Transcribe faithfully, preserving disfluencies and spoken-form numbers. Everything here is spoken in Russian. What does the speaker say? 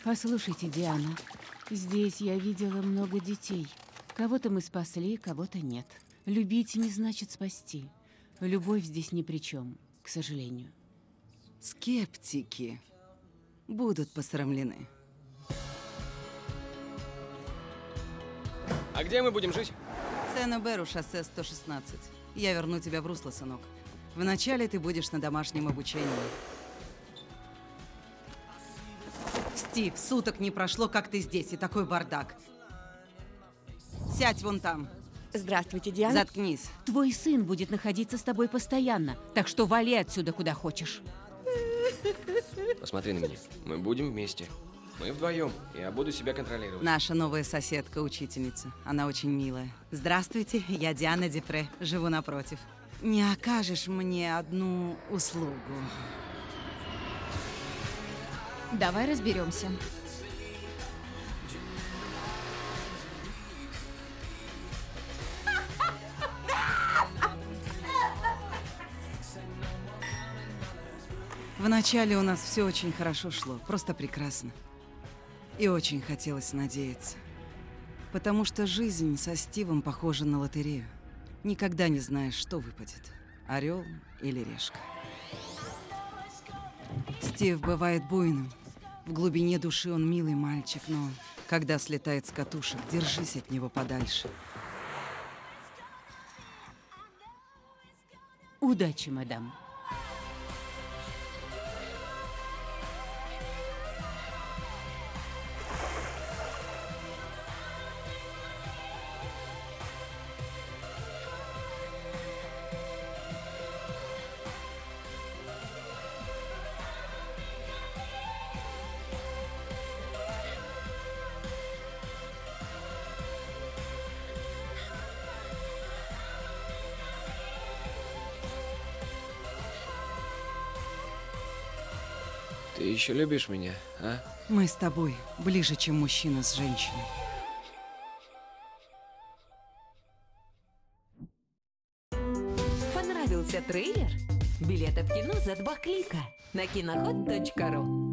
Послушайте, Диана, здесь я видела много детей. Кого-то мы спасли, кого-то нет. Любить не значит спасти. Любовь здесь ни при чем, к сожалению. Скептики будут посрамлены. А где мы будем жить? Сен-Оберу, шоссе сто шестнадцать. Я верну тебя в русло, сынок. Вначале ты будешь на домашнем обучении. Стив, суток не прошло, как ты здесь, и такой бардак. Сядь вон там. Здравствуйте, Диана. Заткнись. Твой сын будет находиться с тобой постоянно, так что вали отсюда куда хочешь. Посмотри на меня. Мы будем вместе. Мы вдвоем. Я буду себя контролировать. Наша новая соседка, учительница. Она очень милая. Здравствуйте, я Диана Депре. Живу напротив. Не окажешь мне одну услугу? Давай разберемся. Вначале у нас все очень хорошо шло, просто прекрасно. И очень хотелось надеяться. Потому что жизнь со Стивом похожа на лотерею. Никогда не знаешь, что выпадет. Орел или решка. Стив бывает буйным. В глубине души он милый мальчик, но когда слетает с катушек, держись от него подальше. Удачи, мадам. Ты еще любишь меня, а? Мы с тобой ближе, чем мужчина с женщиной. Понравился трейлер? Билеты в кино за два клика на киноход точка ру.